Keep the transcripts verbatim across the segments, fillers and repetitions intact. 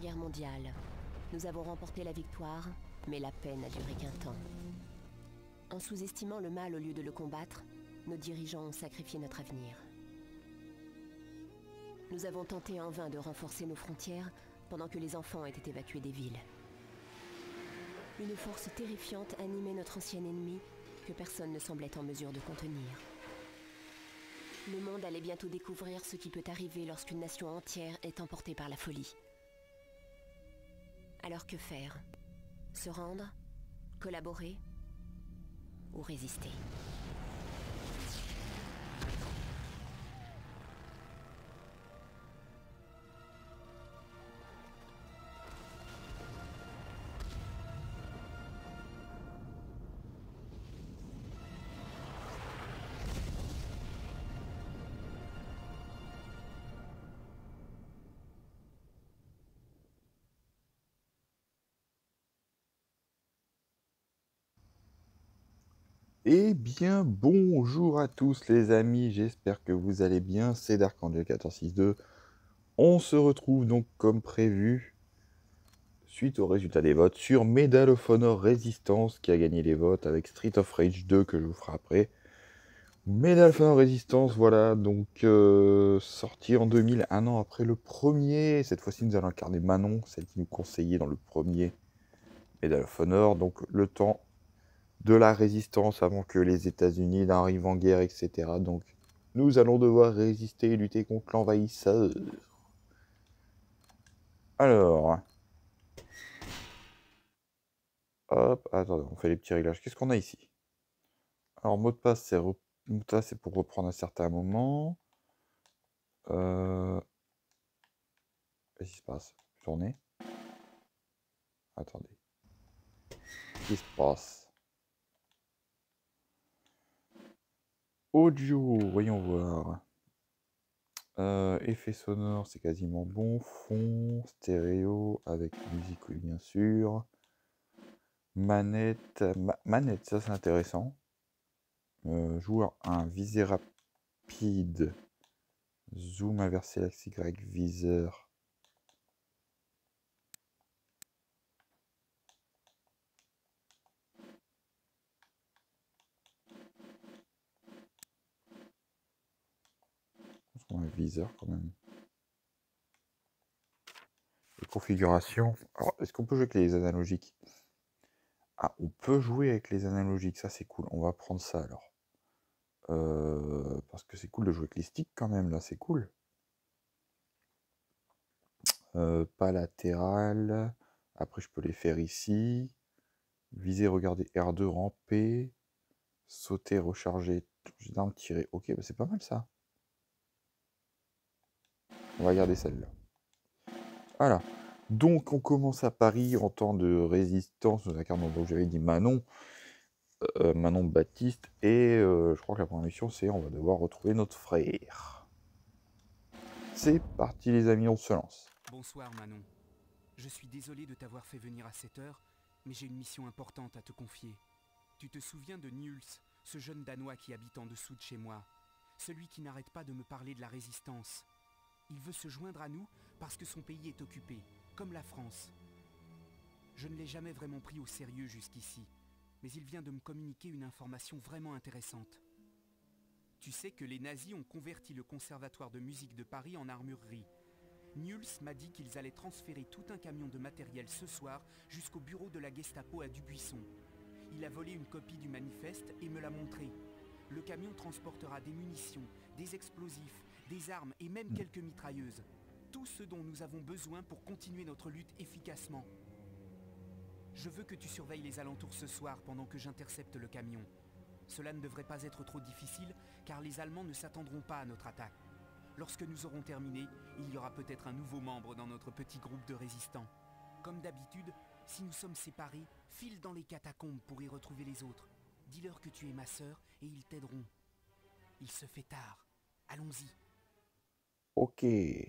Guerre mondiale. Nous avons remporté la victoire, mais la paix n'a duré qu'un temps. En sous-estimant le mal au lieu de le combattre, nos dirigeants ont sacrifié notre avenir. Nous avons tenté en vain de renforcer nos frontières pendant que les enfants étaient évacués des villes. Une force terrifiante animait notre ancien ennemi que personne ne semblait en mesure de contenir. Le monde allait bientôt découvrir ce qui peut arriver lorsqu'une nation entière est emportée par la folie. Alors que faire? Se rendre? Collaborer? Ou résister? Eh bien, bonjour à tous les amis, j'espère que vous allez bien, c'est Dark Angel un quatre six deux. On se retrouve donc comme prévu, suite au résultat des votes, sur Medal of Honor Resistance, qui a gagné les votes avec Street of Rage deux, que je vous ferai après. Medal of Honor Resistance, voilà, donc euh, sorti en deux mille, un an après le premier. Cette fois-ci, nous allons incarner Manon, celle qui nous conseillait dans le premier Medal of Honor, donc le temps de la résistance avant que les États-Unis n'arrivent en guerre, et cetera. Donc, nous allons devoir résister et lutter contre l'envahisseur. Alors, hop, attendez, on fait les petits réglages. Qu'est-ce qu'on a ici? Alors, mot de passe, c'est re... mot de passe, c'est pour reprendre un certain moment. Euh... Qu'est-ce qui se passe? Tourner. Attendez. Qu'est-ce qui se passe? Audio, voyons voir. Euh, effet sonore, c'est quasiment bon. Fond, stéréo, avec musique, oui, bien sûr. Manette, ma manette, ça c'est intéressant. Euh, joueur un, visée rapide. Zoom inversé, l'axe Y, viseur. Je pense qu'on a un viseur quand même. Les configurations. Alors, est-ce qu'on peut jouer avec les analogiques? Ah, on peut jouer avec les analogiques, ça c'est cool. On va prendre ça alors. Euh, parce que c'est cool de jouer avec les sticks quand même, là, c'est cool. Euh, pas latéral. Après, je peux les faire ici. Viser, regarder R deux, ramper. Sauter, recharger, d'armes, tirer. Ok, bah c'est pas mal ça. On va garder celle-là. Voilà. Donc on commence à Paris en temps de résistance. Nous incarnons, donc j'avais dit Manon. Euh, Manon Baptiste. Et euh, je crois que la première mission, c'est on va devoir retrouver notre frère. C'est parti les amis, on se lance. Bonsoir Manon. Je suis désolé de t'avoir fait venir à cette heure, mais j'ai une mission importante à te confier. Tu te souviens de Nuls, ce jeune Danois qui habite en dessous de chez moi, celui qui n'arrête pas de me parler de la résistance. Il veut se joindre à nous parce que son pays est occupé, comme la France. Je ne l'ai jamais vraiment pris au sérieux jusqu'ici, mais il vient de me communiquer une information vraiment intéressante. Tu sais que les nazis ont converti le conservatoire de musique de Paris en armurerie. Nuls m'a dit qu'ils allaient transférer tout un camion de matériel ce soir jusqu'au bureau de la Gestapo à Dubuisson. Il a volé une copie du manifeste et me l'a montré. Le camion transportera des munitions, des explosifs, des armes et même quelques mitrailleuses. Tout ce dont nous avons besoin pour continuer notre lutte efficacement. Je veux que tu surveilles les alentours ce soir pendant que j'intercepte le camion. Cela ne devrait pas être trop difficile car les Allemands ne s'attendront pas à notre attaque. Lorsque nous aurons terminé, il y aura peut-être un nouveau membre dans notre petit groupe de résistants. Comme d'habitude, si nous sommes séparés, file dans les catacombes pour y retrouver les autres. Dis-leur que tu es ma sœur et ils t'aideront. Il se fait tard. Allons-y. Ok.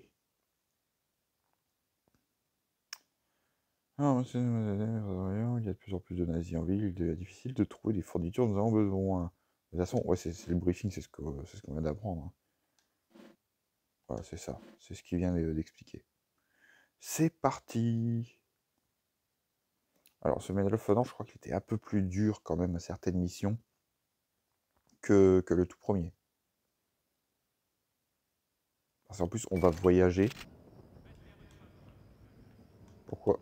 Alors, monsieur, il y a de plus en plus de nazis en ville, il devient difficile de trouver les fournitures dont nous avons besoin. De toute façon, ouais, c'est le briefing, c'est ce qu'on ce qu'on vient d'apprendre. Voilà, c'est ça, c'est ce qu'il vient d'expliquer. C'est parti. Alors ce Medal of Honor, je crois qu'il était un peu plus dur quand même à certaines missions que, que le tout premier. Parce qu'en plus on va voyager. Pourquoi?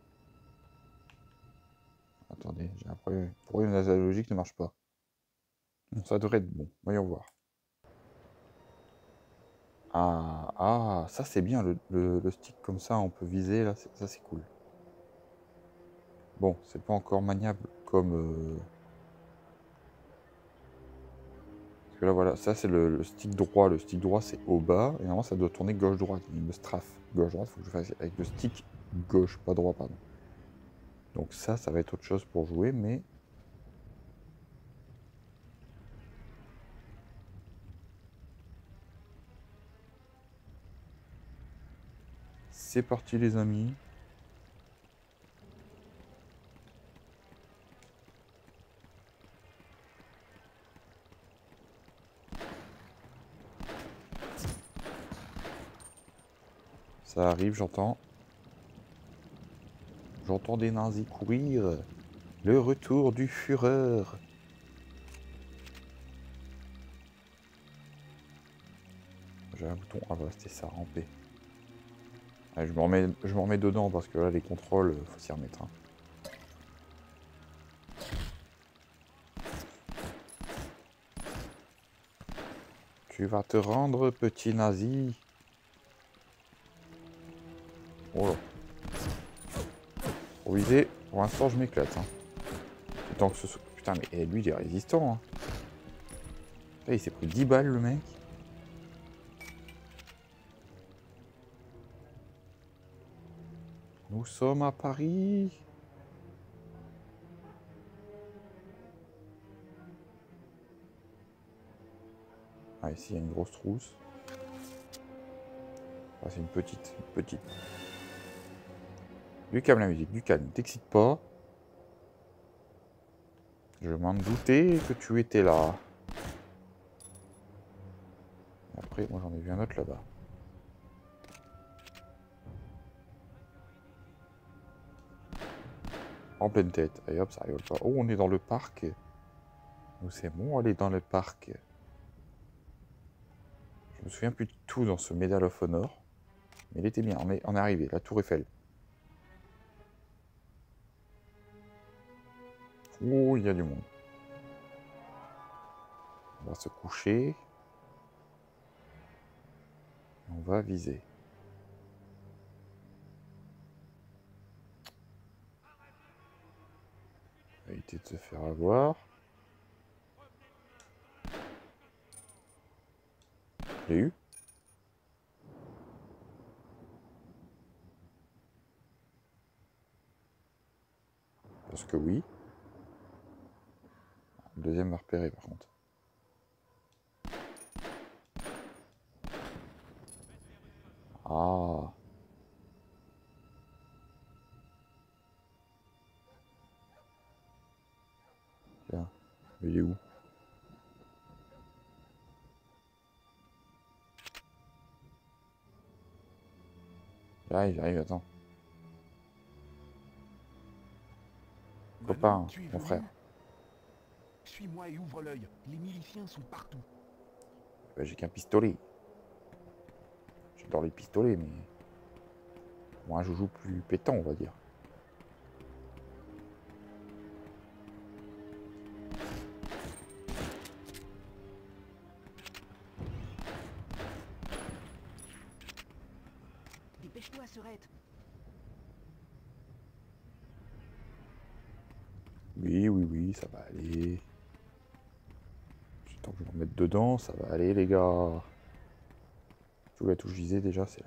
Attendez, j'ai un problème. Pourquoi la logique ne marche pas? Bon, ça devrait être bon. Voyons voir. Ah, ah, ça c'est bien, le, le, le stick comme ça, on peut viser, là, ça c'est cool. Bon, c'est pas encore maniable comme... Euh... Parce que là, voilà, ça c'est le, le stick droit. Le stick droit, c'est au bas, et normalement, ça doit tourner gauche-droite. Il me strafe gauche-droite, il faut que je fasse avec le stick gauche, pas droit, pardon. Donc ça, ça va être autre chose pour jouer, mais... C'est parti, les amis. Ça arrive, j'entends. J'entends des nazis courir. Le retour du Führer. J'ai un bouton. Ah voilà, c'était ça, ramper. Allez, je me remets, je me remets dedans parce que là, les contrôles, faut s'y remettre. Hein. Tu vas te rendre, petit nazi. Oh là. Pour viser, pour l'instant, je m'éclate. Hein. Tant que ce soit... Putain, mais eh, lui, il est résistant. Hein. Là, il s'est pris dix balles, le mec. Nous sommes à Paris. Ah, ici, il y a une grosse trousse. Ah, c'est une petite, une petite. Du calme, la musique, du calme. T'excite pas. Je m'en doutais que tu étais là. Et après, moi, j'en ai vu un autre là-bas. En pleine tête. Et hop, ça rigole pas. Oh, on est dans le parc. Nous, c'est bon, aller dans le parc. Je me souviens plus de tout dans ce Medal of Honor. Mais il était bien. On est, on est arrivé. La Tour Eiffel. Oh, il y a du monde. On va se coucher. On va viser. Éviter de se faire avoir. Je l'ai eu. Parce que oui. Le deuxième m'a repéré par contre. Ah. Tiens. Mais il est où? J'arrive, j'arrive, attends. Copain, mon frère. Suis-moi et ouvre l'œil. Les miliciens sont partout. Bah, j'ai qu'un pistolet. J'adore les pistolets, mais... Moi, un joujou plus pétant, on va dire. Dépêche-toi, Serette. Oui, oui, oui, ça va aller. Tant que je vais me remettre dedans, ça va aller, les gars. Tout la touche visée, déjà, c'est là.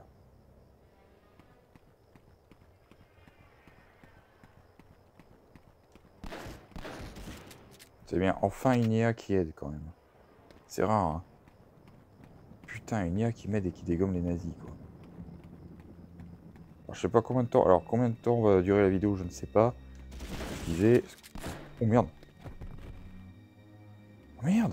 C'est bien, enfin une I A qui aide, quand même. C'est rare, hein. Putain, une I A qui m'aide et qui dégomme les nazis, quoi. Alors, je sais pas combien de temps... Alors, combien de temps va durer la vidéo, je ne sais pas. Je disais... Oh, merde. Oh, merde.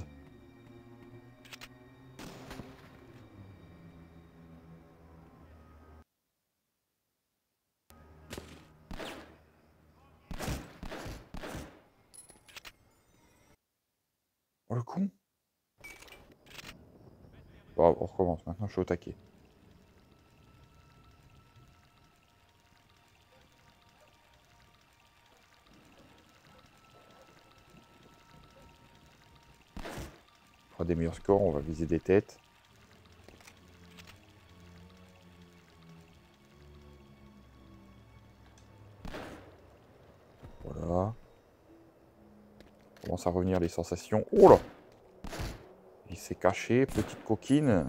Oh le con. Bon, on recommence, maintenant je suis au taquet. On fera des meilleurs scores, on va viser des têtes. Voilà. Commence à revenir les sensations. Oh là! Il s'est caché, petite coquine.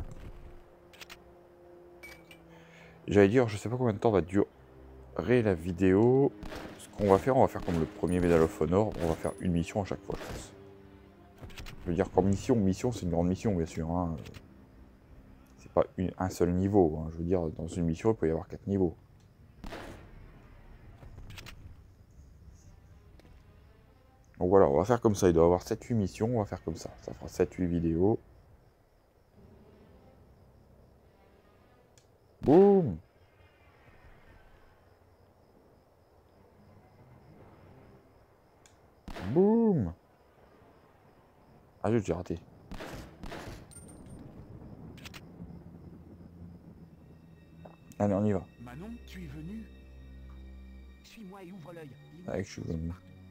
J'allais dire, je sais pas combien de temps va durer la vidéo. Ce qu'on va faire, on va faire comme le premier Medal of Honor. On va faire une mission à chaque fois, je pense. Je veux dire, comme mission, mission, c'est une grande mission, bien sûr. Hein. C'est pas une, un seul niveau. Hein. Je veux dire, dans une mission, il peut y avoir quatre niveaux. Donc voilà, on va faire comme ça. Il doit y avoir sept huit missions. On va faire comme ça. Ça fera sept huit vidéos. Boum! Boum! Ah, j'ai raté. Allez, on y va. Manon, tu es venu? Suis-moi et ouvre l'œil. Avec, je suis venu.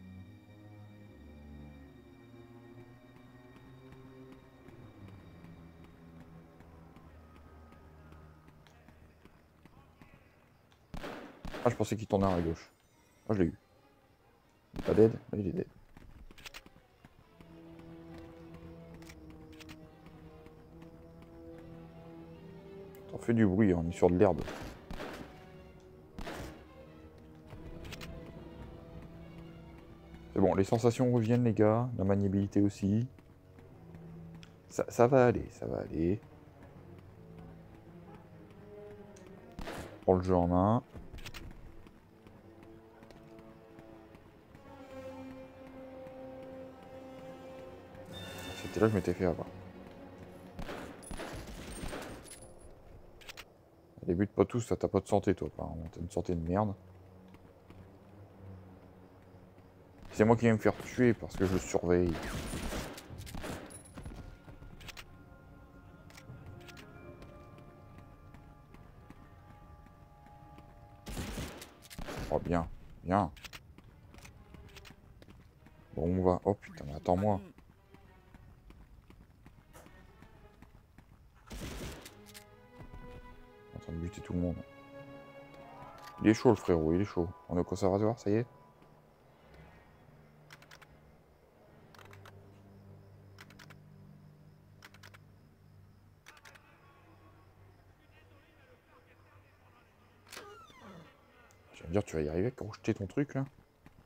Ah, je pensais qu'il tournait à la gauche. Ah, je l'ai eu. Il est pas dead? Là, il est dead. On fait du bruit, on est sur de l'herbe. C'est bon, les sensations reviennent, les gars. La maniabilité aussi. Ça, ça va aller, ça va aller. On prend le jeu en main. C'était là que je m'étais fait avoir. Les buts pas tous, ça t'as pas de santé toi, apparemment. T'as une santé de merde. C'est moi qui vais me faire tuer parce que je le surveille. Oh bien, bien. Bon on va. Oh putain, mais attends-moi. En train de buter tout le monde. Il est chaud le frérot, il est chaud. On est au conservatoire, ça y est? Je vais me dire, tu vas y arriver quand jeter ton truc là?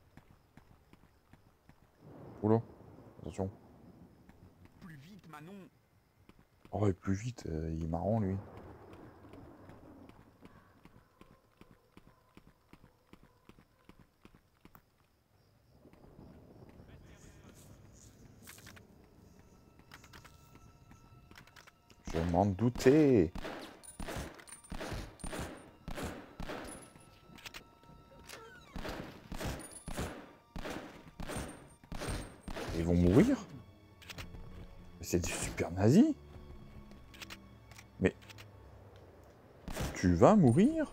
Oula, attention. Plus vite, Manon. Oh, et plus vite, euh, il est marrant lui. Je m'en doutais. Ils vont mourir? C'est du super nazi. Mais tu vas mourir?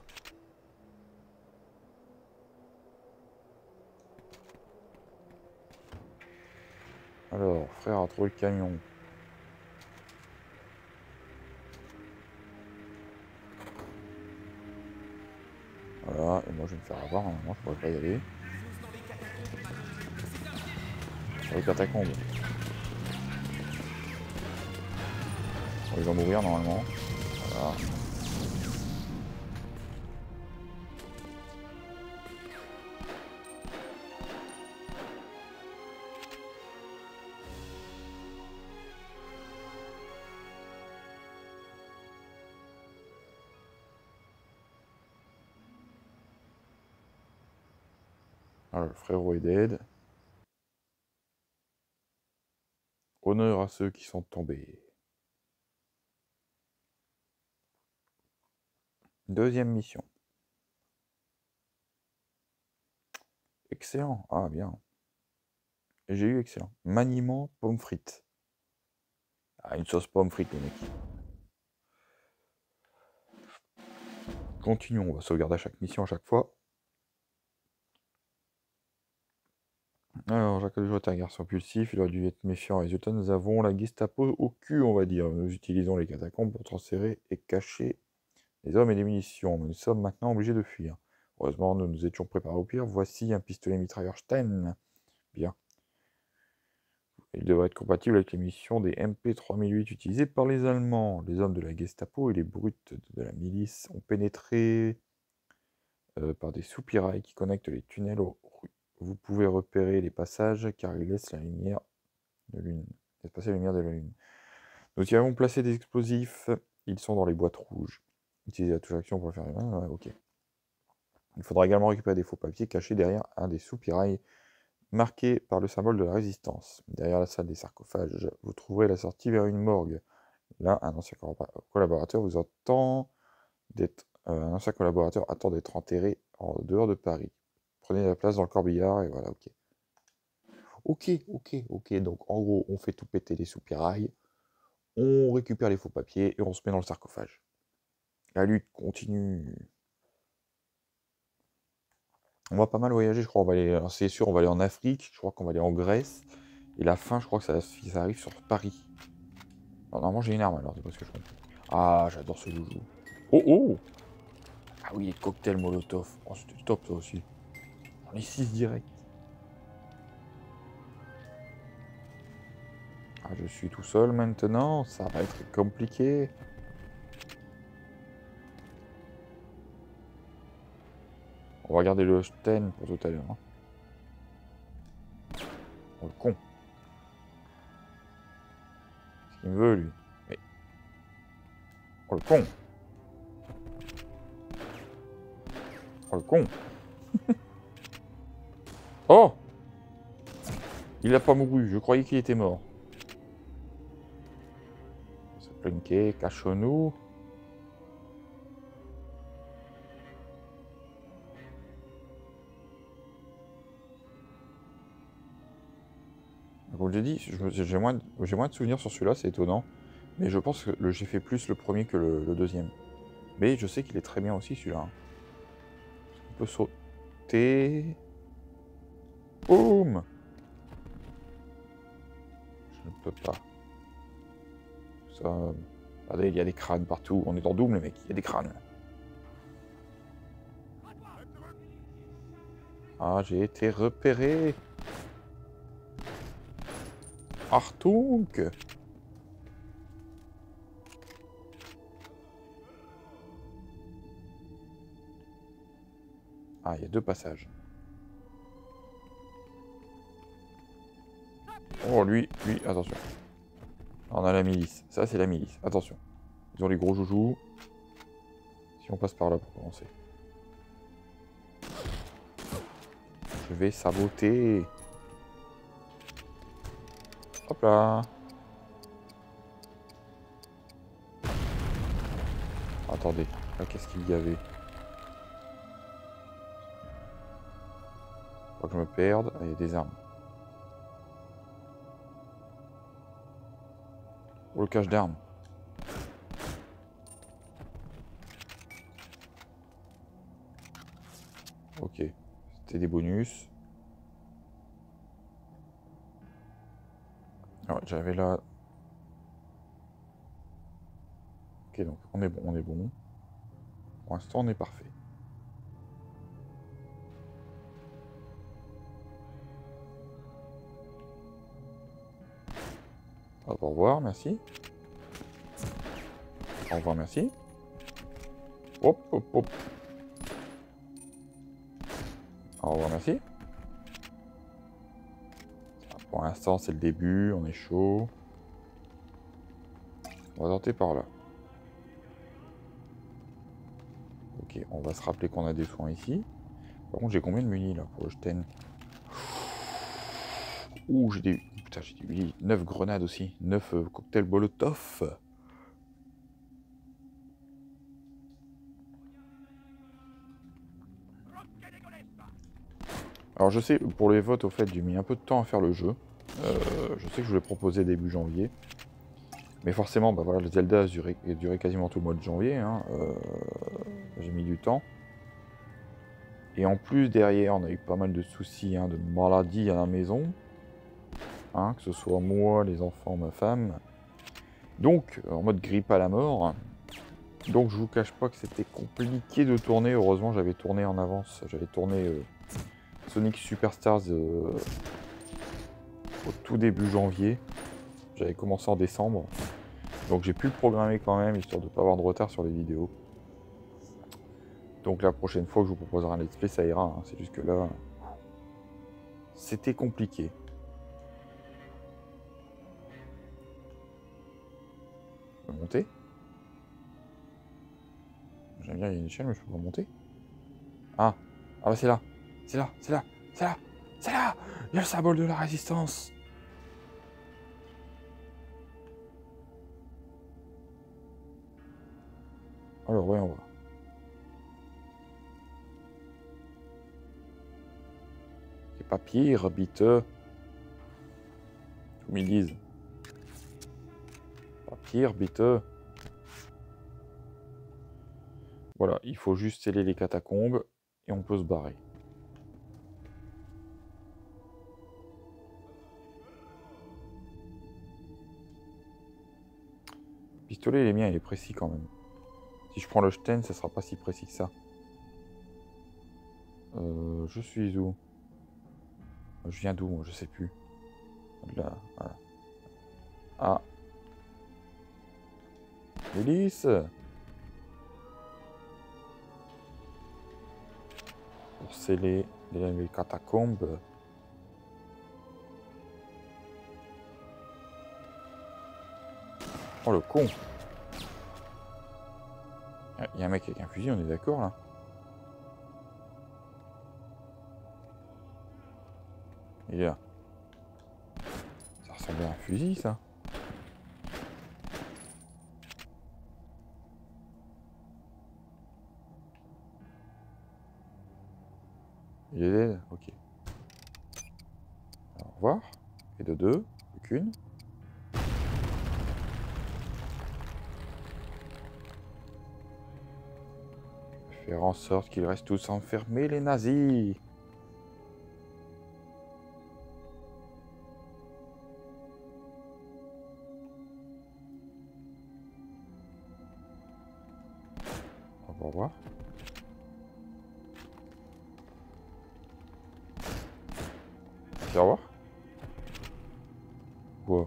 Alors, frère a trouvé le camion. Voilà, et moi je vais me faire avoir, normalement je pourrais pas y aller. Dans les catacombes. Bon, il va mourir normalement. Voilà. Alors, le frérot est dead. Honneur à ceux qui sont tombés. Deuxième mission. Excellent. Ah, bien. Et j'ai eu excellent. Maniement, pomme frite. Ah, une sauce pomme frite, les mecs. Continuons, on va sauvegarder à chaque mission à chaque fois. Alors, Jacques Lejoie est un garçon impulsif, il aurait dû être méfiant. Résultat, nous avons la Gestapo au cul, on va dire. Nous utilisons les catacombes pour transférer et cacher les hommes et les munitions. Mais nous sommes maintenant obligés de fuir. Heureusement, nous nous étions préparés au pire. Voici un pistolet mitrailleur Sten. Bien. Il devrait être compatible avec les munitions des M P trois mille huit utilisées par les Allemands. Les hommes de la Gestapo et les brutes de la milice ont pénétré euh, par des soupirails qui connectent les tunnels aux rues. Vous pouvez repérer les passages car ils laissent la lumière de lune. Laissent passer la lumière de la lune. Nous y avons placé des explosifs. Ils sont dans les boîtes rouges. Utilisez la touche action pour le faire. Ah, ok. Il faudra également récupérer des faux papiers cachés derrière un des soupirails marqués par le symbole de la résistance. Derrière la salle des sarcophages, vous trouverez la sortie vers une morgue. Là, un ancien collaborateur vous attend d'être euh, un ancien collaborateur attend d'être enterré en dehors de Paris. Prenez la place dans le corbillard et voilà, ok. Ok, ok, ok. Donc en gros, on fait tout péter les soupirails, on récupère les faux papiers et on se met dans le sarcophage. La lutte continue. On va pas mal voyager, je crois. On va aller, c'est sûr, on va aller en Afrique. Je crois qu'on va aller en Grèce. Et la fin, je crois que ça, ça arrive sur Paris. Alors, normalement, j'ai une arme alors, c'est pas ce que je comprends. Ah, j'adore ce joujou. Oh oh. Ah oui, les cocktails Molotov. Oh, c'était top ça aussi. On est six direct. Ah, je suis tout seul maintenant, ça va être compliqué. On va garder le Sten pour tout à l'heure. Hein. Oh le con. Qu'est-ce qu'il me veut lui? Mais... Oh le con. Oh le con. Oh. Il a pas mouru, je croyais qu'il était mort. Ça planquait, cachons-nous. Comme je l'ai dit, j'ai moins, moins de souvenirs sur celui-là, c'est étonnant. Mais je pense que j'ai fait plus le premier que le, le deuxième. Mais je sais qu'il est très bien aussi celui-là. On peut sauter. Boum. Je ne peux pas. Ça... Regardez, il y a des crânes partout. On est en double, les mecs. Il y a des crânes. Ah, j'ai été repéré. Achtung! Ah, il y a deux passages. Oh, lui, lui, attention. On a la milice. Ça, c'est la milice. Attention. Ils ont les gros joujoux. Si on passe par là pour commencer. Je vais saboter. Hop là. Attendez. Là, qu'est-ce qu'il y avait? Faut que je me perde. Ah, il y a des armes. Oh, le cache d'armes. Ok. C'était des bonus. Alors, j'avais là... Ok, donc on est bon, on est bon. Pour l'instant, on est parfait. Au revoir, merci. Au revoir, merci. Hop, hop, hop. Au revoir, merci. Pour l'instant, c'est le début, on est chaud. On va tenter par là. Ok, on va se rappeler qu'on a des soins ici. Par contre, j'ai combien de munis là pour le Sten? Ouh, j'ai des... Putain, j'ai des... neuf grenades aussi. neuf euh, cocktails Molotov. Alors je sais, pour les votes, au fait, j'ai mis un peu de temps à faire le jeu. Euh, je sais que je voulais proposer début janvier. Mais forcément, bah voilà, le Zelda a duré, a duré quasiment tout le mois de janvier. Hein. Euh, J'ai mis du temps. Et en plus, derrière, on a eu pas mal de soucis, hein, de maladies à la maison. Hein, que ce soit moi, les enfants, ma femme. Donc, en mode grippe à la mort. Donc, je vous cache pas que c'était compliqué de tourner. Heureusement, j'avais tourné en avance. J'avais tourné euh, Sonic Superstars euh, au tout début janvier. J'avais commencé en décembre. Donc, j'ai pu le programmer quand même, histoire de ne pas avoir de retard sur les vidéos. Donc, la prochaine fois que je vous proposerai un let's play, ça ira. Hein. C'est juste que là, c'était compliqué. Je peux monter. J'aime bien, il y a une échelle, mais je peux pas monter. Ah, ah bah c'est là. C'est là, c'est là, c'est là, c'est là. Il y a le symbole de la résistance. Alors, voyons voir. C'est pas pire, biteux. Comme ils disent. Pas pire, biteux. Voilà, il faut juste sceller les catacombes et on peut se barrer. Le pistolet, il est bien, il est précis quand même. Si je prends le Sten, ça sera pas si précis que ça. Euh, je suis où? Je viens d'où? Je sais plus. Là, voilà. Ah. Hélice. Pour sceller les, les catacombes. Oh le con! Il y a un mec avec un fusil, on est d'accord là? Il est là. Ça ressemble à un fusil ça? Il est dead? Ok. Alors, au revoir. Et de deux, aucune. Faire en sorte qu'ils restent tous enfermés, les nazis. On va voir. Au revoir. Quoi?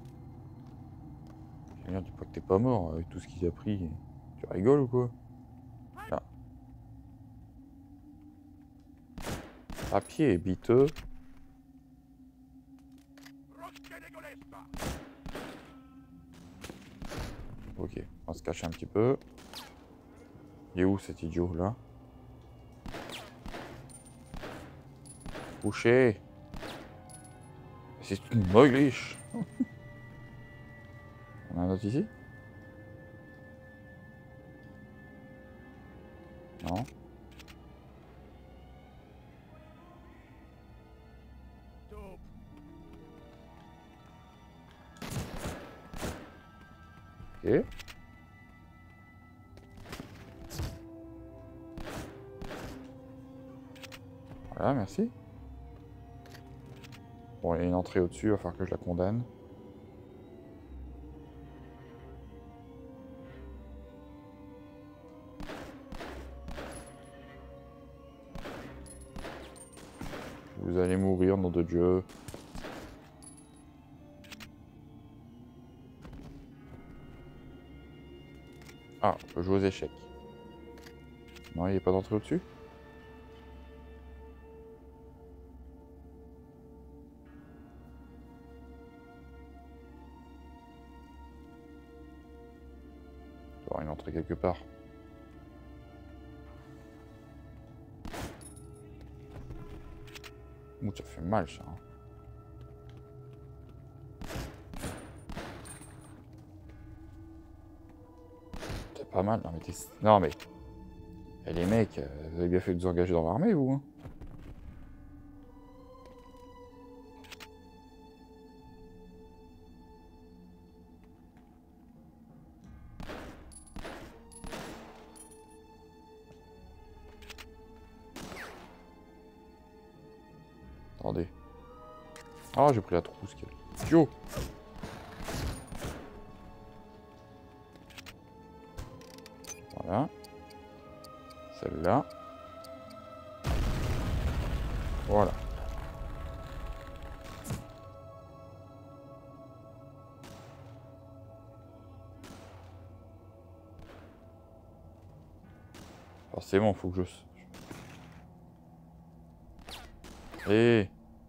Dis pas que t'es pas mort avec tout ce qu'il a pris. Tu rigoles ou quoi? Là. À pied, biteux. Ok, on va se cacher un petit peu. Il est où cet idiot là? Couché. C'est une mogliche. On a un autre ici? Non. Ok. Voilà, merci. Bon, il y a une entrée au-dessus, il va falloir que je la condamne. Vous allez mourir, nom de Dieu. Ah, on peut jouer aux échecs. Non, il n'y a pas d'entrée au-dessus? Il doit y avoir une entrée quelque part. Ouh, ça fait mal ça. Hein. C'est pas mal. Non mais t'es... Non mais... Et les mecs, vous avez bien fait de vous engager dans l'armée, vous hein? Attendez. Ah, j'ai pris la trousse. Yo. Voilà. Celle-là. Voilà. Forcément, faut que je... Eh.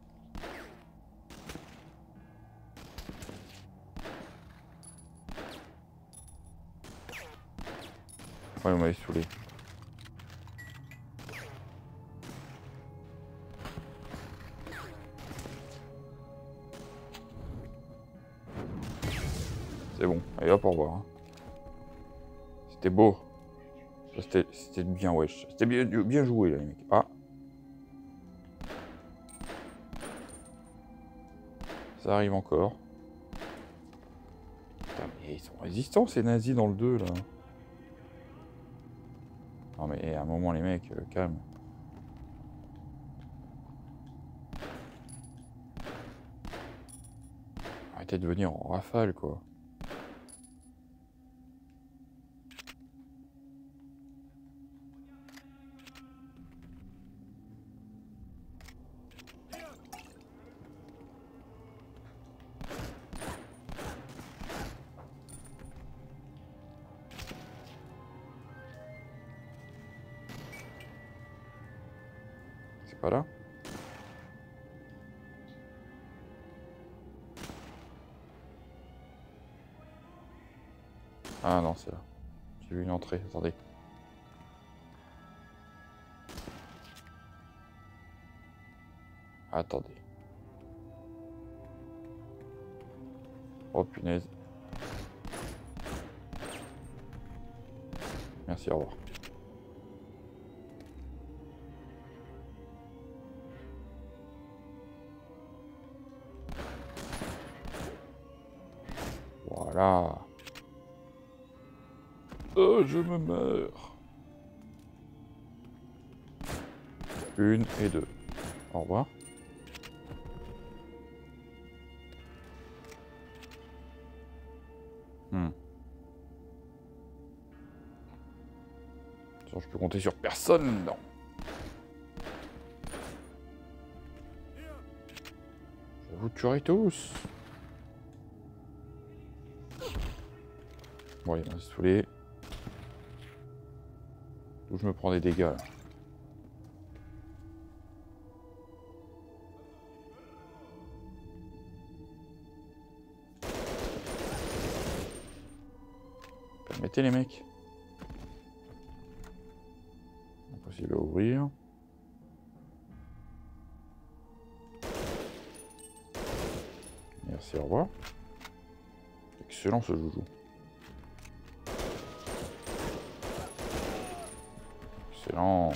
Ouais, on m'avait saoulé. C'est bon. Allez hop, au revoir. Hein. C'était beau. C'était bien, wesh. C'était bien, bien joué, là, les mecs. Ah. Ça arrive encore. Putain, mais ils sont résistants, ces nazis, dans le deux, là. Non, mais à un moment, les mecs, euh, calme. Arrêtez de venir en rafale, quoi. C'est pas là? Ah non, c'est là. J'ai vu une entrée, attendez. Attendez. Oh punaise. Merci, au revoir. Voilà. Oh, je me meurs. Une et deux. Au revoir. Hmm. Je peux compter sur personne, non. Je vous tuerai tous. Bon, il m'a saoulé. D'où je me prends des dégâts, là. Permettez, les mecs. Impossible à ouvrir. Merci, au revoir. Excellent ce joujou. Excellent.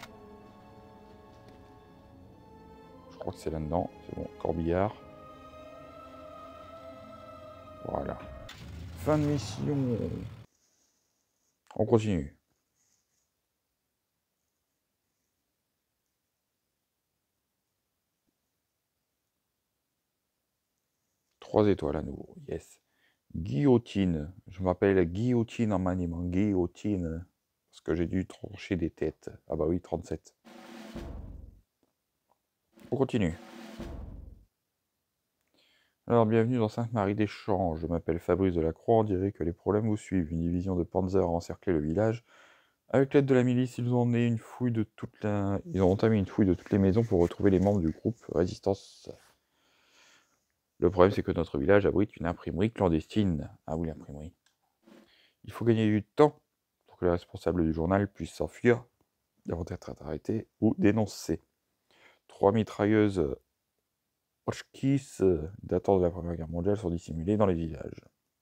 Je crois que c'est là-dedans. C'est bon, corbillard. Voilà. Fin de mission. On continue. Trois étoiles à nouveau. Yes. Guillotine. Je m'appelle Guillotine en maniement. Guillotine. Parce que j'ai dû trancher des têtes. Ah bah oui, trente-sept. On continue. Alors, bienvenue dans Sainte-Marie des Champs. Je m'appelle Fabrice Delacroix. On dirait que les problèmes vous suivent. Une division de Panzer a encerclé le village. Avec l'aide de la milice, ils ont, une fouille de toute la... ils ont entamé une fouille de toutes les maisons pour retrouver les membres du groupe Résistance. Le problème, c'est que notre village abrite une imprimerie clandestine. Ah oui, l'imprimerie. Il faut gagner du temps pour que les responsables du journal puissent s'enfuir avant d'être arrêtés ou dénoncés. Trois mitrailleuses Hotchkiss datant de la Première Guerre mondiale sont dissimulées dans les villages.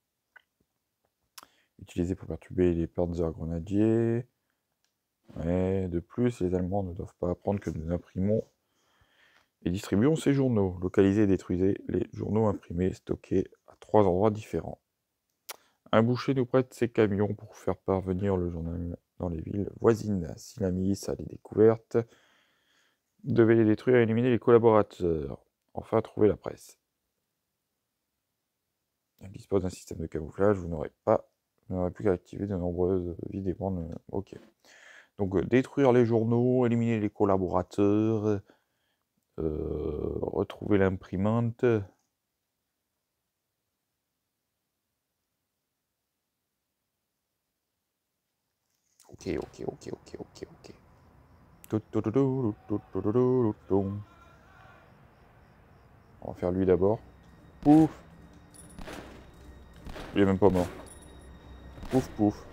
Utilisées pour perturber les Panzer grenadiers. Ouais, de plus, les Allemands ne doivent pas apprendre que nous imprimons et distribuons ces journaux. Localisez et détruisez les journaux imprimés stockés à trois endroits différents. Un boucher nous prête ses camions pour faire parvenir le journal dans les villes voisines. Si la milice a les découvertes, Vous devez les détruire et éliminer les collaborateurs. Enfin, trouver la presse. Elle dispose d'un système de camouflage. Vous n'aurez pas, vous n'aurez plus qu'à activer de nombreuses vies dépendent. Ok. Donc, euh, détruire les journaux, éliminer les collaborateurs, euh, retrouver l'imprimante. Ok, ok, ok, ok, ok, ok. On va faire lui d'abord. Pouf. Il est même pas mort. Pouf, pouf.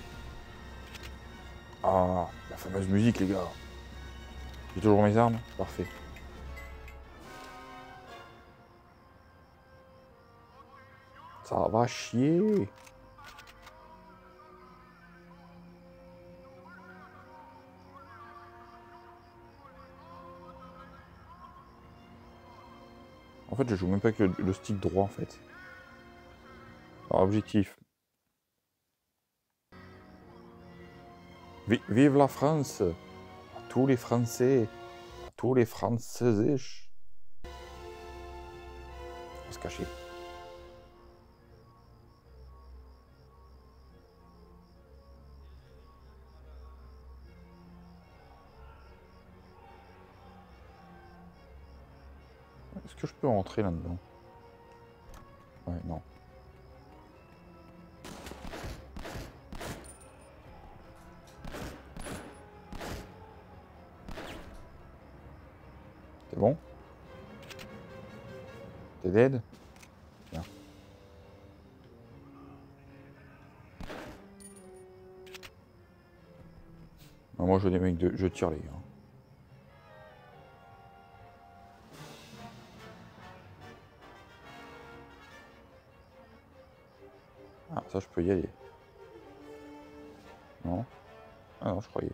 Ah, la fameuse musique, les gars. J'ai toujours mes armes. Parfait. Ça va chier. En fait, je joue même pas avec le, le stick droit, en fait. Alors, objectif. Vi- vive la France. À tous les Français. À tous les Français. On va se cacher. Est-ce que je peux rentrer là-dedans? Ouais, non. C'est bon? T'es dead? Bien. Non, moi, je, des mecs de... je tire, les gars. Ah, ça, je peux y aller. Non? Ah non, je croyais.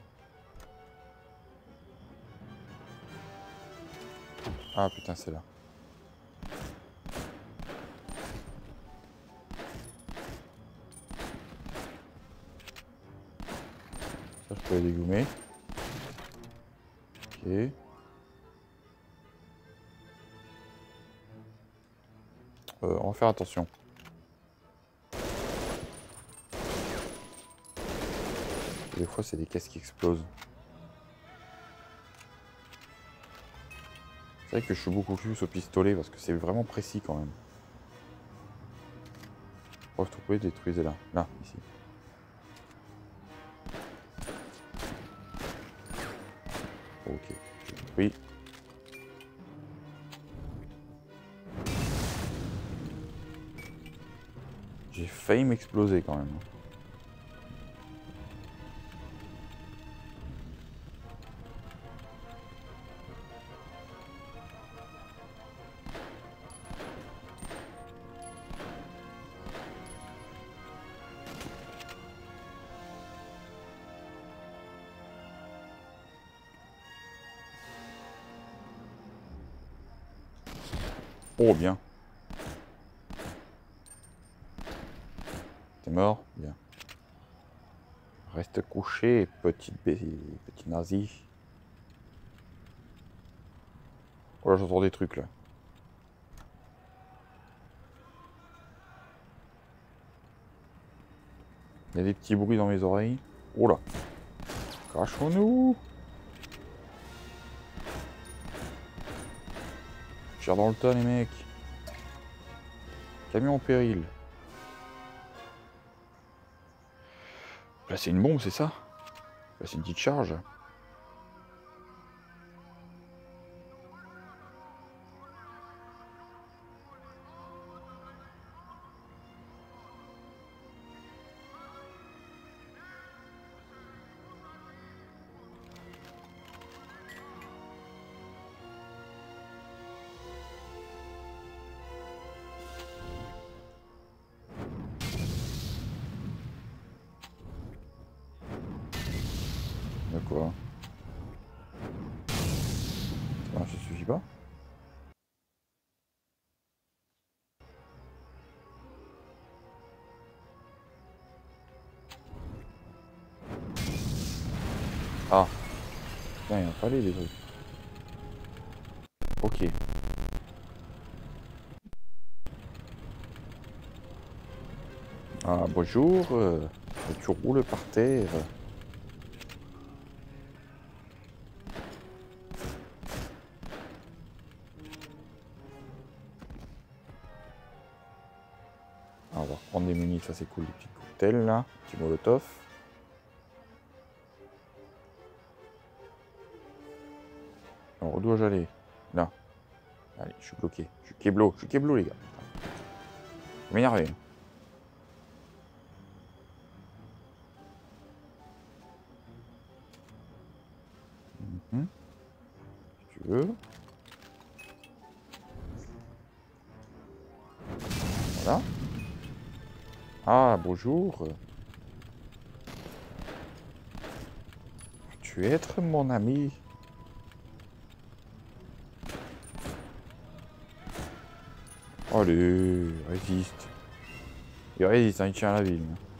Ah, putain, c'est là. Ça, je peux les dégommer. Ok. Euh, on va faire attention. Des fois, c'est des caisses qui explosent. C'est vrai que je suis beaucoup plus au pistolet parce que c'est vraiment précis quand même. Oh, vous pouvez détruire là. Là, ici. Ok. Oui. J'ai failli m'exploser quand même. Oh, bien. T'es mort? Bien. Reste couché, petite petit nazi. Oh là, j'entends des trucs là. Il y a des petits bruits dans mes oreilles. Oh là. Cachons-nous. Tire dans le tas, les mecs. Camion en péril. Là, c'est une bombe, c'est ça? Là, c'est une petite charge. De quoi? Ah, ça suffit pas? Ah. Putain, il y a un palais, des trucs. Ok. Ah, bonjour. euh, Tu roules par terre. Ah, on va reprendre des munis, ça c'est cool. Des petits cocktails là. Petit molotov. Alors, où dois-je aller? Là. Allez, je suis bloqué. Je suis kéblo. Je suis kéblo, les gars. Je vais m'énerver. Mhm. Si tu veux. Voilà. Ah, bonjour. Tu es être mon ami. Allez, résiste. Il résiste, hein, il tient à la ville.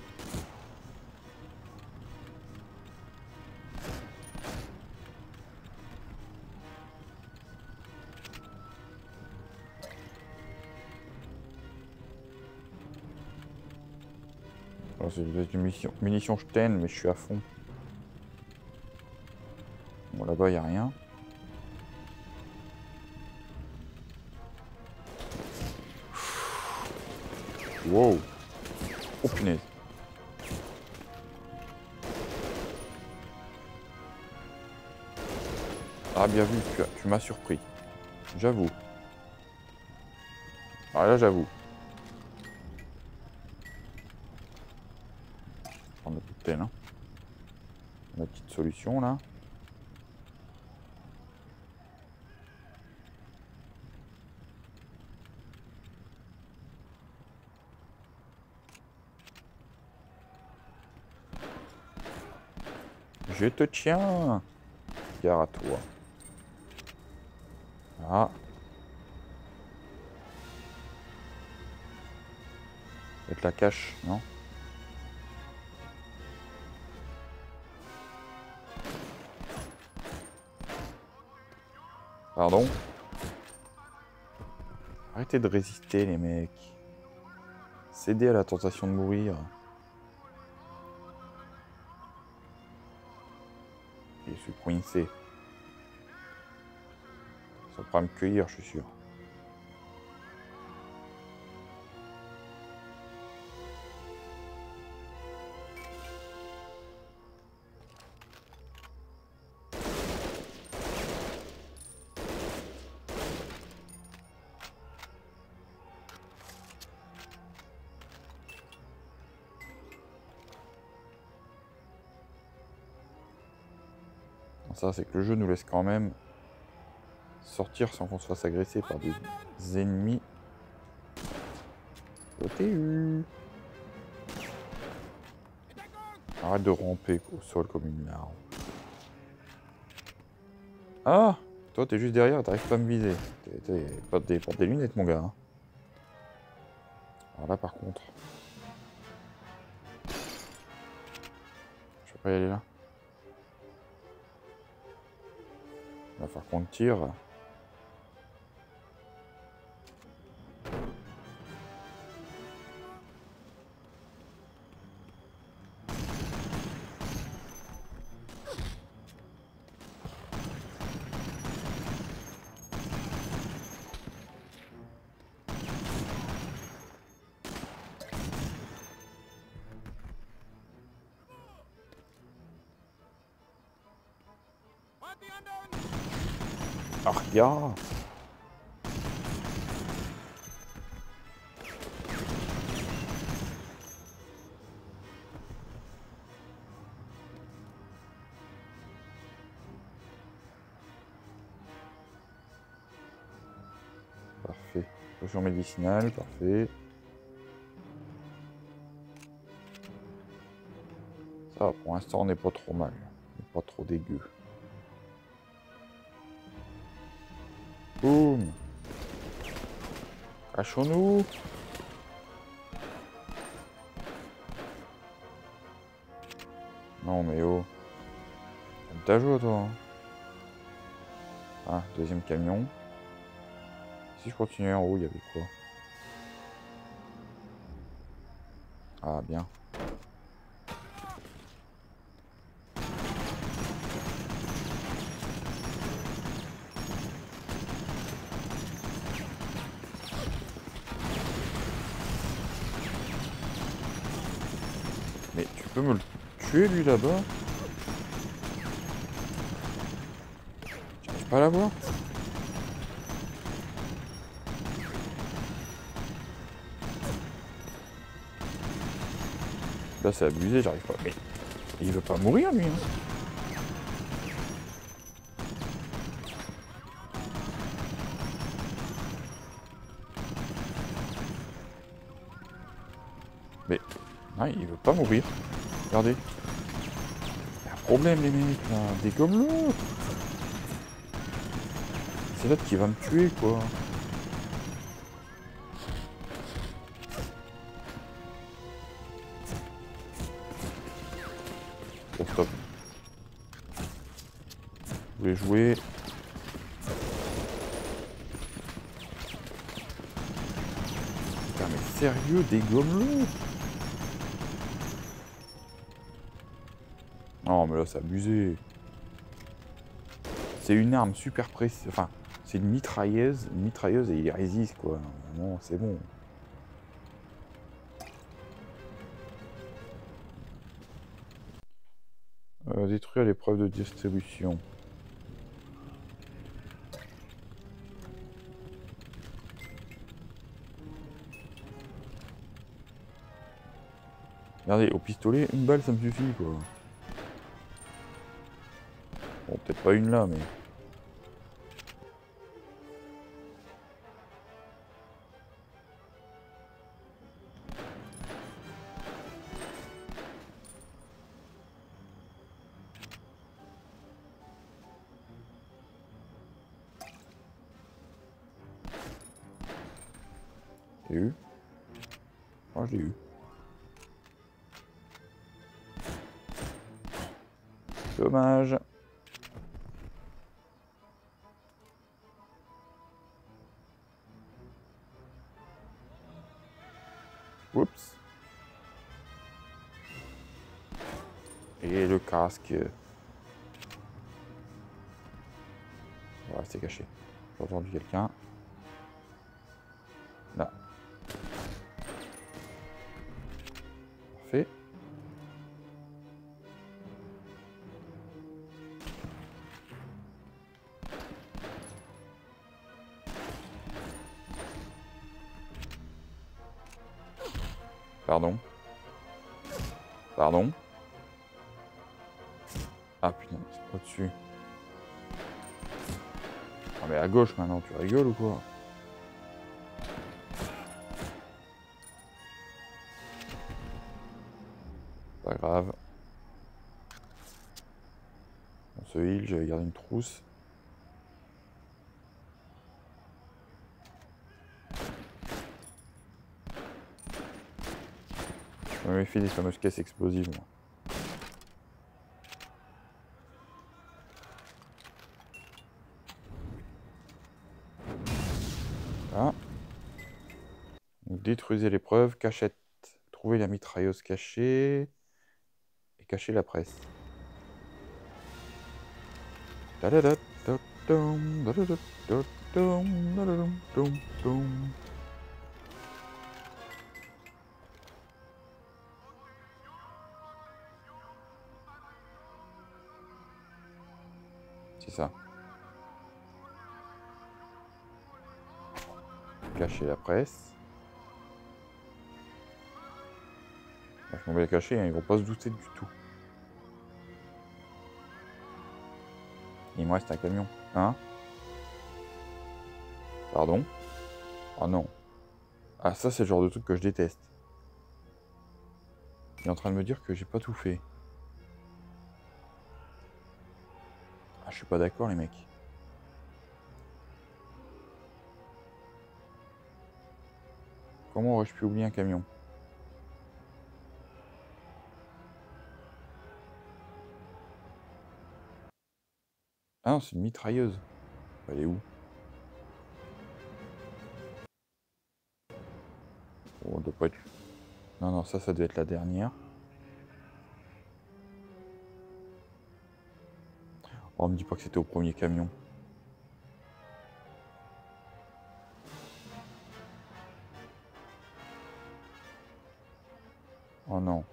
Oh, c'est une munition, munition Sten, mais je suis à fond. Bon, là-bas, il n'y a rien. Wow. Oh, punaise. Ah, bien vu, tu, as- tu m'as surpris. J'avoue. Ah, là, j'avoue. Prendre le cocktail, hein. La petite solution, là. Je te tiens. Gare à toi. Ah. Avec la cache, non? Pardon? Arrêtez de résister, les mecs. Cédez à la tentation de mourir. Je suis coincé. Ça pourra me cueillir, je suis sûr. Ça, c'est que le jeu nous laisse quand même sortir sans qu'on se fasse agresser par des ennemis. Côté U. Arrête de ramper au sol comme une larve. Ah! Toi, t'es juste derrière, t'arrives pas à me viser. T'es pas des, porte des lunettes, mon gars. Hein. Alors là, par contre... Je peux pas y aller là. Il va falloir qu'on tire. Aria! Parfait. Potion médicinale, parfait. Ça, pour l'instant, on n'est pas trop mal. On n'est pas trop dégueu. Boum! Cachons-nous! Non, mais oh. T'as joué, toi. Hein. Ah, deuxième camion. Si je continuais en haut, il y avait quoi? Ah, bien. Mais tu peux me le tuer, lui, là-bas? J'arrive pas à l'avoir. Là, c'est abusé, j'arrive pas. Mais il veut pas mourir, lui. Hein. Mais non, il veut pas mourir. Regardez. Il y a un problème, les mecs, là. Dégomme-le. C'est l'autre qui va me tuer, quoi. Bon, stop. Je voulais jouer. Putain, mais sérieux, dégomme-le. Non, mais là, c'est abusé. C'est une arme super précise. Enfin, c'est une mitrailleuse. Une mitrailleuse et il résiste, quoi. Non, c'est bon. Euh, détruire les preuves de distribution. Regardez, au pistolet, une balle, ça me suffit, quoi. Bon, peut-être pas une là, mais... J'ai eu. Moi, je l'ai eu. Dommage. Oups. Et le casque. On va rester caché. J'ai entendu quelqu'un. Là. Parfait. Pardon. Pardon. Ah putain, c'est pas dessus. Ah mais à gauche maintenant, tu rigoles ou quoi? Pas grave. On se heal, j'avais gardé une trousse. Je me méfie des fameuses caisses explosives, moi. Voilà. Donc, détruisez l'épreuve, cachette. Trouvez la mitrailleuse cachée. Et cachez la presse. C'est ça. Cacher la presse. Je m'en vais la cacher, hein, ils vont pas se douter du tout. Il me reste un camion. Hein? Pardon? Ah non. Ah ça c'est le genre de truc que je déteste. Il est en train de me dire que j'ai pas tout fait. Ah je suis pas d'accord les mecs. Comment aurais-je pu oublier un camion? Ah non, c'est une mitrailleuse. Elle est où? Oh, doit pas être... Non, non, ça, ça doit être la dernière. Oh, me dis pas que c'était au premier camion. Oh non.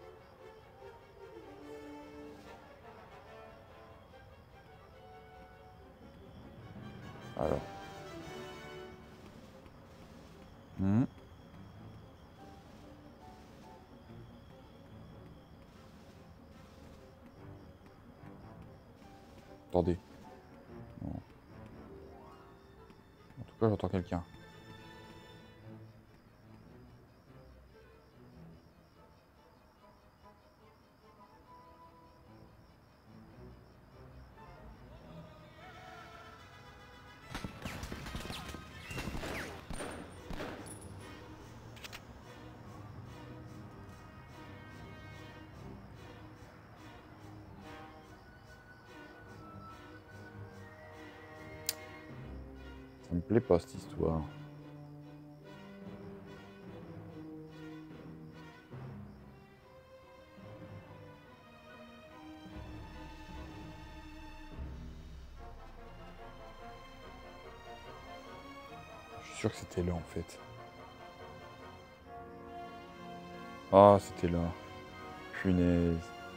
Alors. Hmm. Attendez. Non. En tout cas, j'entends quelqu'un. Ça me plaît pas cette histoire. Je suis sûr que c'était là en fait. Ah, c'était là. Punaise.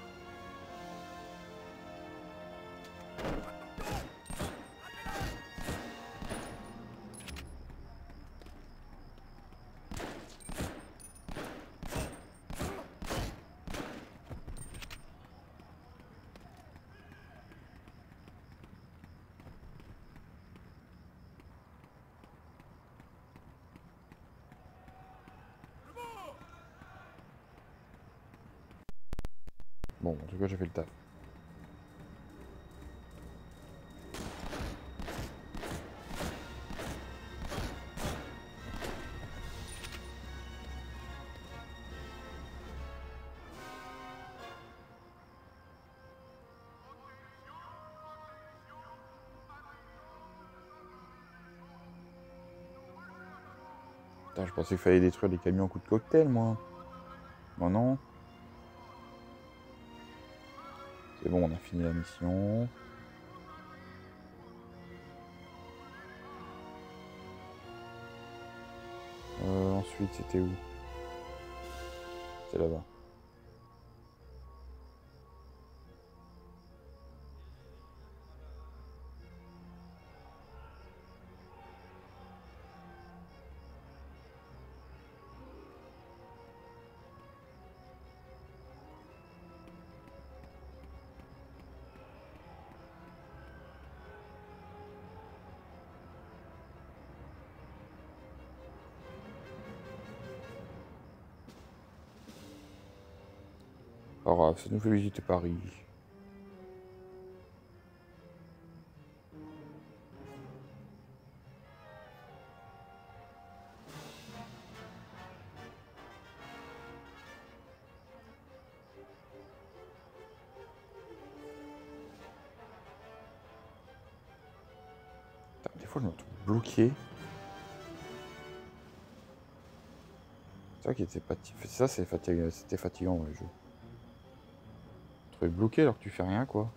Bon, en tout cas, j'ai fait le taf. Putain, je pensais qu'il fallait détruire les camions à coups de cocktail, moi. Bon, non. C'est bon, on a fini la mission. Euh, ensuite, c'était où? C'est là-bas. Pas grave, ça nous fait visiter Paris. Putain, des fois, je me retrouve bloqué. C'est ça qui était pas... Ça, c'est fatigant. C'était fatigant dans le jeu. Tu es bloqué alors que tu fais rien, quoi.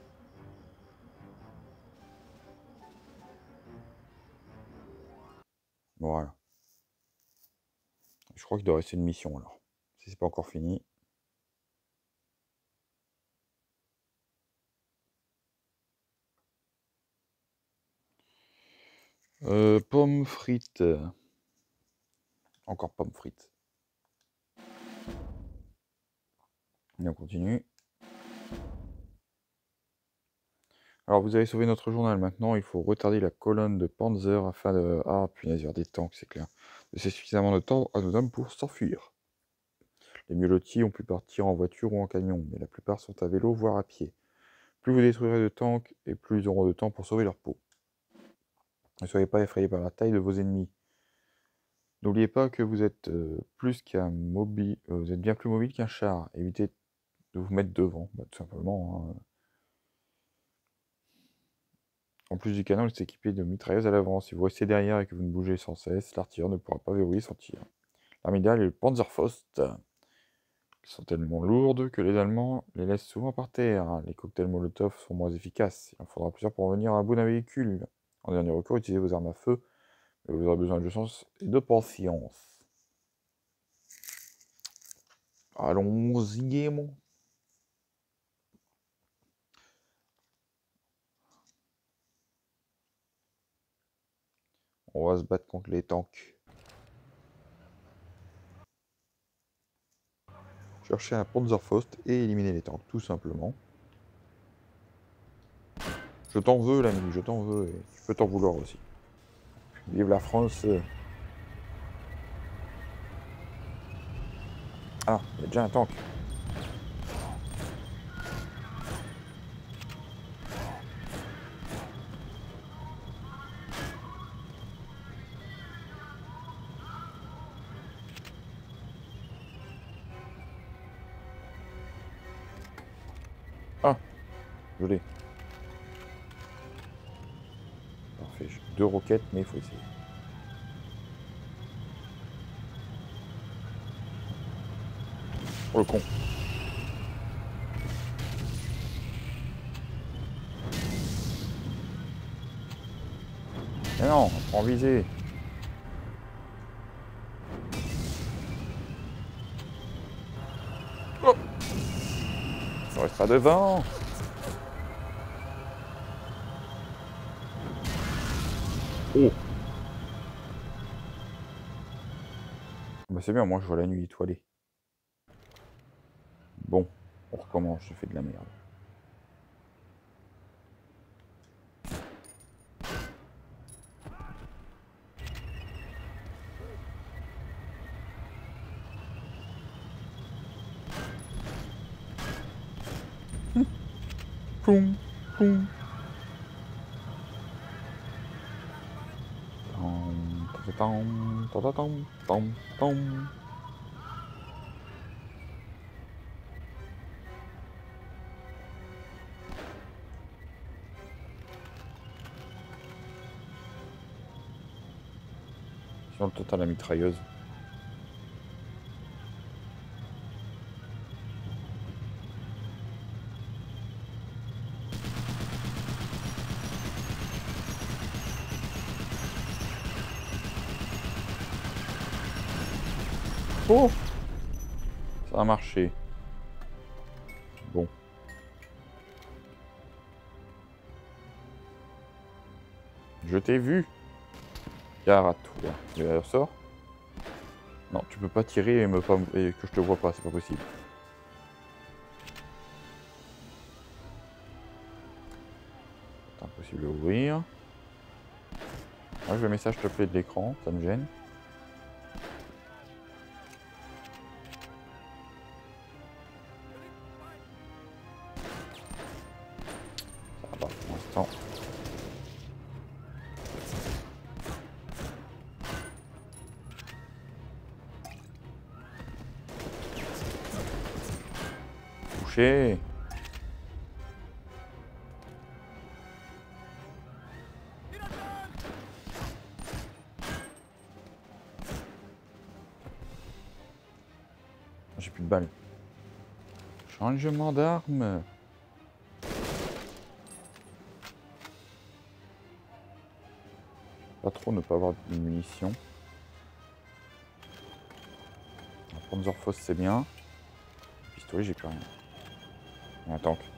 Voilà. Je crois qu'il doit rester une mission, alors. Si c'est pas encore fini. Euh, pommes frites. Encore pommes frites. Et on continue. Alors, vous avez sauvé notre journal. Maintenant, il faut retarder la colonne de Panzer afin de... Ah, punaise, il y aura des tanks, c'est clair. Laisser suffisamment de temps à nos hommes pour s'enfuir. Les mulottis ont pu partir en voiture ou en camion, mais la plupart sont à vélo, voire à pied. Plus vous détruirez de tanks, et plus ils auront de temps pour sauver leur peau. Ne soyez pas effrayés par la taille de vos ennemis. N'oubliez pas que vous êtes euh, plus qu'un mobile, euh, vous êtes bien plus mobile qu'un char. Évitez de vous mettre devant, bah, tout simplement. Hein. En plus du canon, il est équipé de mitrailleuses à l'avant. Si vous restez derrière et que vous ne bougez sans cesse, l'artilleur ne pourra pas verrouiller son tir. Armida et le Panzerfaust. Elles sont tellement lourdes que les Allemands les laissent souvent par terre. Les cocktails Molotov sont moins efficaces. Il en faudra plusieurs pour revenir à bout d'un véhicule. En dernier recours, utilisez vos armes à feu, mais vous aurez besoin de chance et de patience. Allons-y gaiement. On va se battre contre les tanks. Chercher un Panzerfaust et éliminer les tanks, tout simplement. Je t'en veux, l'ami, je t'en veux, et tu peux t'en vouloir aussi. Vive la France. Ah, il y a déjà un tank. Ah, je l'ai. Parfait, j'ai deux roquettes, mais il faut essayer. Oh le con. Mais non, on prend visée. Oh, ça restera devant. Oh. Bah c'est bien, moi je vois la nuit étoilée. Bon, on recommence, je fais de la merde. Poum, poum. Tam, tam, tam, tam, tam, tam. Sur le total, la mitrailleuse. Oh, ça a marché. Bon. Je t'ai vu. Gare à toi. Il y a un sort. Non, tu peux pas tirer et, me pas, et que je te vois pas, c'est pas possible. C'est impossible à ouvrir. Moi, je le message te plaît de l'écran, ça me gêne. Ça va pour l'instant. Touché. J'ai plus de balles. Changement d'arme. Pas trop ne pas avoir de munitions. Un Panzerfaust c'est bien. Pistolet j'ai plus rien. Il y a un tank.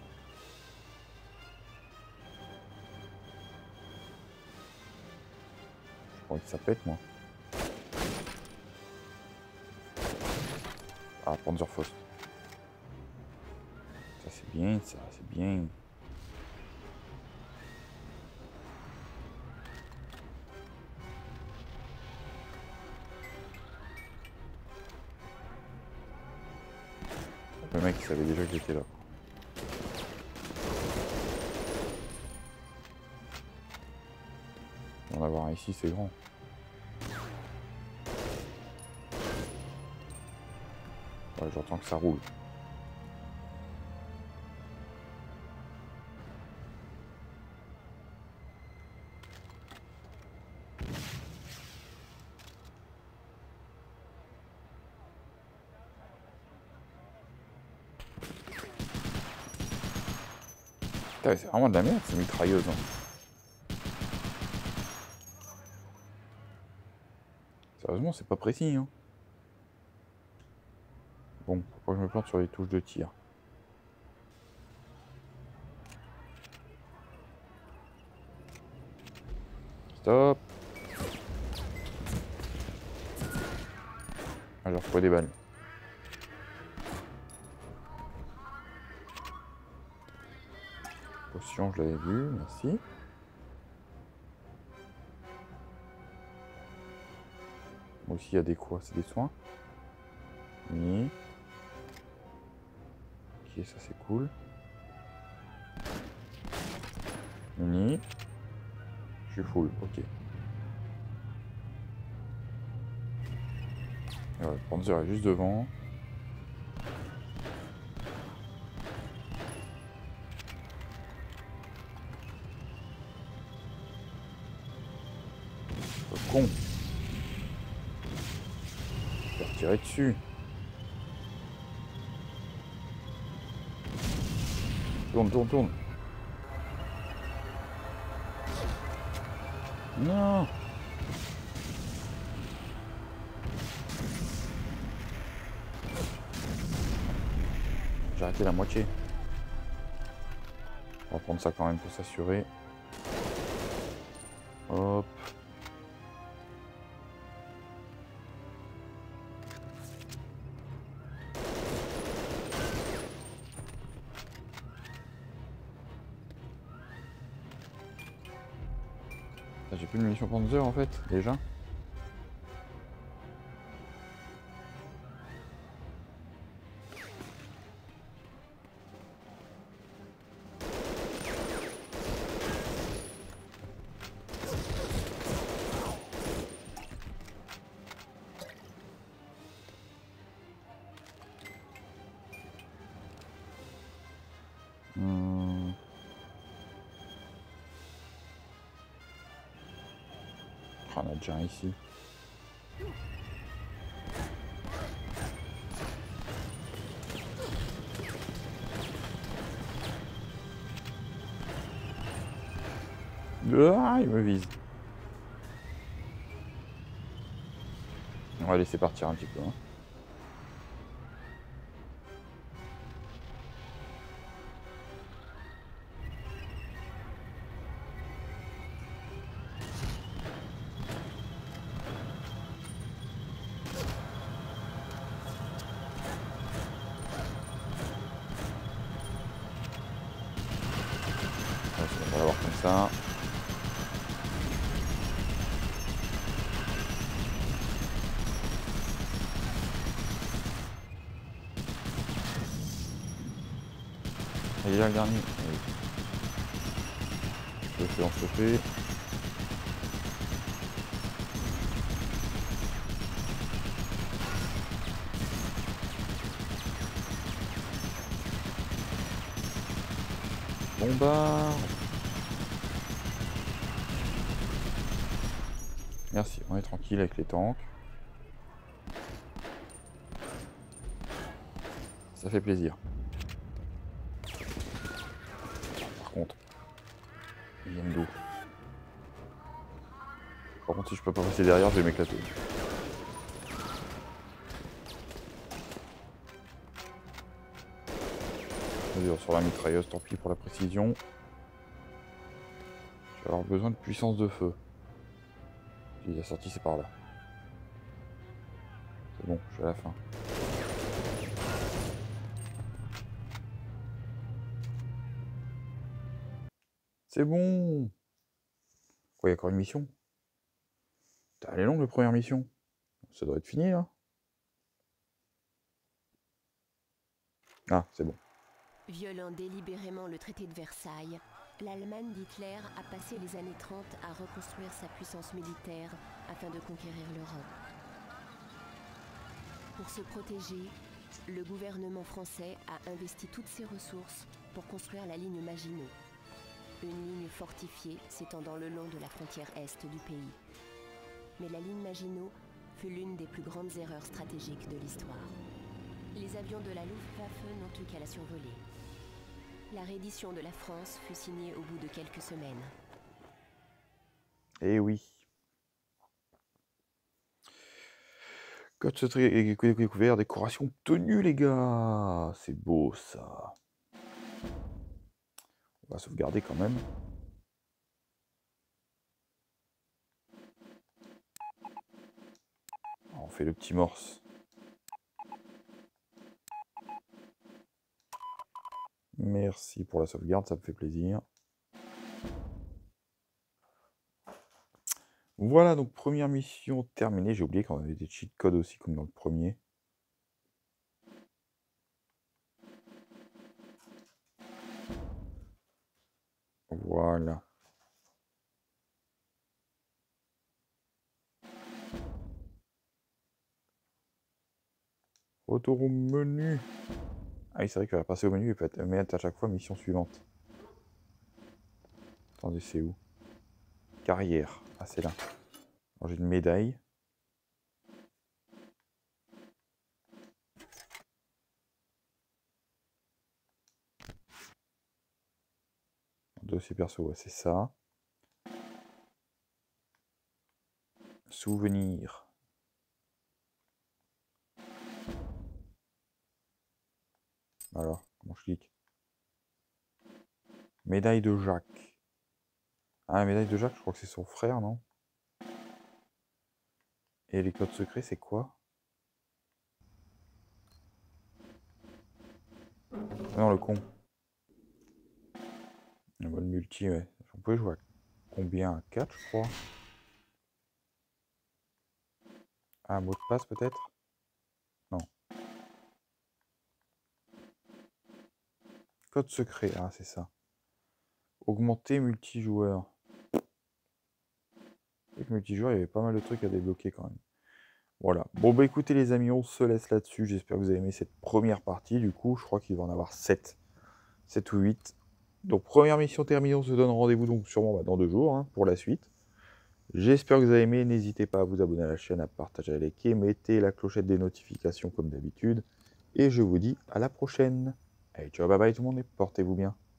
Je crois que ça pète moi. Ah, Panzerfaust. Ça c'est bien, ça c'est bien. Le mec il savait déjà que j'étais là. En avoir un ici c'est grand. Ouais, j'entends que ça roule. Putain, c'est vraiment de la merde, ces mitrailleuses. Hein. Sérieusement, c'est pas précis. Hein. Bon, pourquoi je me plante sur les touches de tir? Stop. Alors, quoi des balles? Potion, je l'avais vu, merci. Moi aussi, il y a des quoi? C'est des soins? Oui. Ok, ça c'est cool. Oui. Je suis full, ok. Ouais, Panzer est juste devant. Le con. Je vais tirer dessus. Tourne, tourne, tourne. Non. J'ai arrêté la moitié. On va prendre ça quand même pour s'assurer. Hop. J'ai plus de munitions Panzer en fait, déjà. Hum. Oh, on a déjà un ici. Ah, il me vise. On va laisser partir un petit peu. Hein. On va l'avoir comme ça. Il est là le dernier. Oui. Je le fais, on se fait. Bombarde. Merci, on est tranquille avec les tanks. Ça fait plaisir. Par contre, ils viennent d'où? Par contre, si je peux pas passer derrière, je vais m'éclater. Sur la mitrailleuse, tant pis pour la précision. Je vais avoir besoin de puissance de feu. Si la sortie c'est par là. C'est bon, je suis à la fin. C'est bon. Quoi, il y a encore une mission? Elle est longue la première mission. Ça doit être fini là. Ah, c'est bon. Violant délibérément le traité de Versailles, l'Allemagne d'Hitler a passé les années trente à reconstruire sa puissance militaire afin de conquérir l'Europe. Pour se protéger, le gouvernement français a investi toutes ses ressources pour construire la ligne Maginot, une ligne fortifiée s'étendant le long de la frontière est du pays. Mais la ligne Maginot fut l'une des plus grandes erreurs stratégiques de l'histoire. Les avions de la Luftwaffe n'ont eu qu'à la survoler. La reddition de la France fut signée au bout de quelques semaines. Eh oui. Code secret découvert, décoration tenue, les gars. C'est beau, ça. On va sauvegarder quand même. On fait le petit morse. Merci pour la sauvegarde, ça me fait plaisir. Voilà, donc première mission terminée. J'ai oublié qu'on avait des cheat codes aussi, comme dans le premier. Voilà. Retour au menu. Ah oui, c'est vrai qu'il va passer au menu et peut mettre à chaque fois mission suivante. Attendez, c'est où? Carrière. Ah, c'est là. J'ai une médaille. Dossier perso, ouais, c'est ça. Souvenir. Alors, comment je clique? Médaille de Jacques. Ah, la médaille de Jacques, je crois que c'est son frère, non? Et les codes secrets, c'est quoi? Non, le con. Le mode multi, ouais. On peut jouer à combien? À quatre, je crois. Ah, un mot de passe, peut-être? Non. Code secret, ah, c'est ça. Augmenter multijoueur. Avec multijoueur, il y avait pas mal de trucs à débloquer quand même. Voilà. Bon, bah écoutez, les amis, on se laisse là-dessus. J'espère que vous avez aimé cette première partie. Du coup, je crois qu'il va en avoir sept. sept ou huit. Donc, première mission terminée. On se donne rendez-vous donc sûrement bah, dans deux jours hein, pour la suite. J'espère que vous avez aimé. N'hésitez pas à vous abonner à la chaîne, à partager, à liker. Mettez la clochette des notifications comme d'habitude. Et je vous dis à la prochaine. Allez, ciao, bye bye tout le monde et portez-vous bien.